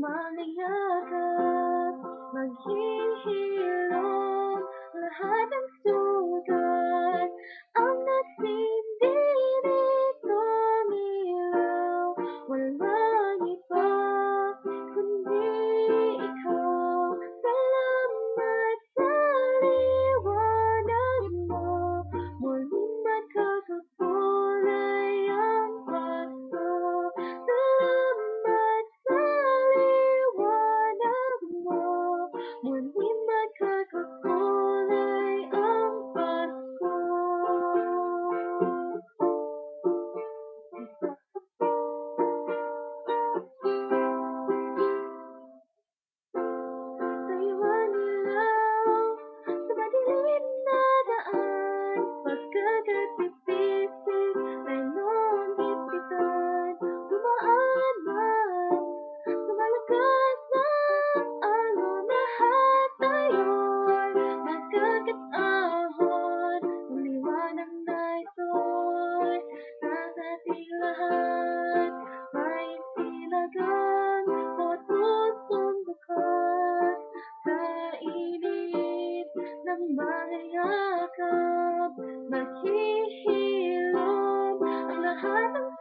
mga yakap, maghihilom, lahat ng sugat ang nagsisinding ilaw. Walang iba kundi ikaw. Salamat sa liwanag mo, muling magkakakulay ang Pasko. Salamat sa liwanag mo, muling magkakakulay ang Pasko. Sa'yo'y ilaw sa madilim na daan, pagkakatipisik ay noong isipan. Dumaan man sa malakas na alon, lahat tayo'y magkakasahod. Ang liwanag na ito'y nasa ating lahat, maisilagang bawat pusong bukas. Sa init ng mga yakap, maghihilom ang lahat ng